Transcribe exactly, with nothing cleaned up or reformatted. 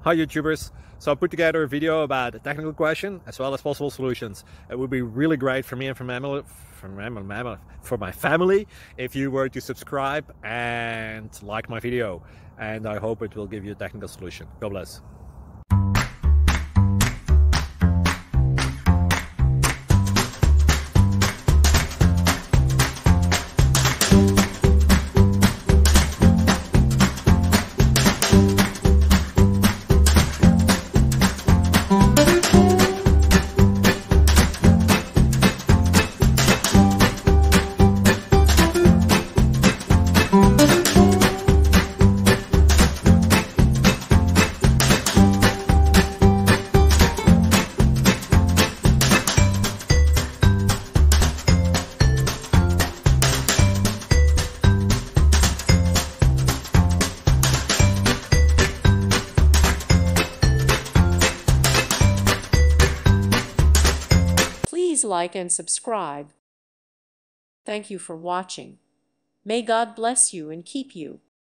Hi YouTubers. So I put together a video about a technical question as well as possible solutions. It would be really great for me and for my family, for my, for my family if you were to subscribe and like my video. And I hope it will give you a technical solution. God bless. Please like and subscribe. Thank you for watching. May God bless you and keep you.